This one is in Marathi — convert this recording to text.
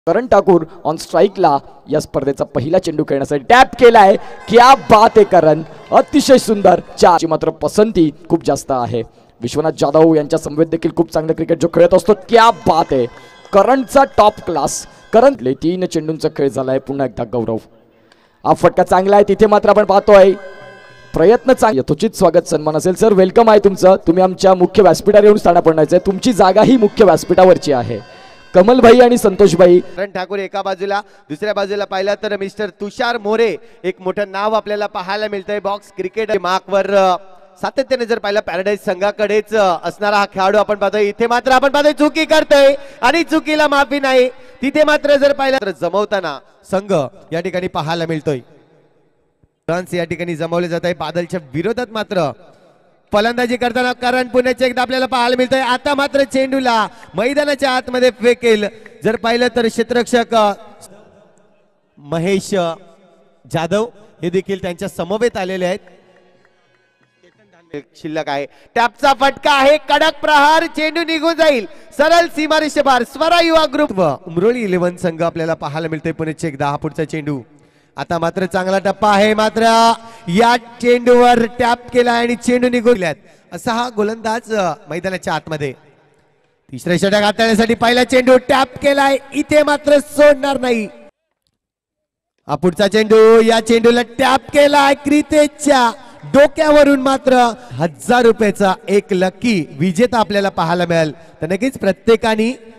करण ठाकूर ऑन स्ट्राइकला या स्पर्धेचा पहिला चेंडू खेळण्यासाठी टॅप केलाय. क्या बात आहे करण, अतिशय सुंदर. चारची मात्र पसंती खूप जास्त आहे. विश्वनाथ जाधव यांच्या समवेत देखील खूप चांगलं क्रिकेट जो खेळत असतो. क्या बात आहे, करणचा टॉप क्लास. करण 3 चेंडूंचा खेळ झालाय. पुन्हा एकदा गौरव, हा फटका चांगला आहे. तिथे मात्र आपण पाहतोय प्रयत्न चांगला. यथोचित स्वागत सन्मान असेल सर, वेलकम आहे तुमचं. तुम्ही आमच्या मुख्य व्यासपीठावर येऊन स्थान पडण्याचं आहे. तुमची जागा ही मुख्य व्यासपीठावरची आहे. कमल भाई आणि संतोष भाई. करण ठाकूर एका बाजूला, दुसऱ्या बाजूला पाहिलं तर मिस्टर तुषार मोरे, एक मोठं नाव आपल्याला पाहायला मिळतंय बॉक्स क्रिकेट मार्कवर. सातत्याने जर पाहिलं पॅराडाईज संघाकडेच असणारा हा खेळाडू आपण पाहतोय. इथे मात्र आपण पाहतोय चुकी करतोय आणि चुकीला माफी नाही. तिथे मात्र जर पाहिलं तर जमवताना संघ या ठिकाणी पाहायला मिळतोय. रन्स या ठिकाणी जमवले जात आहे. बादलच्या विरोधात मात्र फलंदाजी करताना करण पुण्याचे एकदा आपल्याला पाहायला मिळतंय. आता मात्र चेंडूला मैदानाच्या आतमध्ये फेकेल. जर पाहिलं तर क्षेत्ररक्षक महेश जाधव हे देखील त्यांच्या समवेत आलेले आहेत. शिल्लक आहे. टॅपचा फटका आहे, कडक प्रहार, चेंडू निघून जाईल सरळ सीमारेषेपार. स्वरा युवा ग्रुप उमरोळी 11 संघ आपल्याला पाहायला मिळतोय. पुण्याचे एकदा हा पुढचा चेंडू. आता मात्र चांगला टप्पा आहे, मात्र या चेंडूवर टॅप केला आणि चेंडू निघून असा हा गोलंदाज मैदानाच्या आतमध्ये. तिसऱ्या षटक हाताळण्यासाठी पहिला चेंडू टॅप केलाय. इथे मात्र सोडणार नाही. हा पुढचा चेंडू, या चेंडूला टॅप केलाय. क्रितेशच्या डोक्यावरून मात्र 1000 रुपयाचा एक लकी विजेता आपल्याला पाहायला मिळेल. तर नक्कीच प्रत्येकाने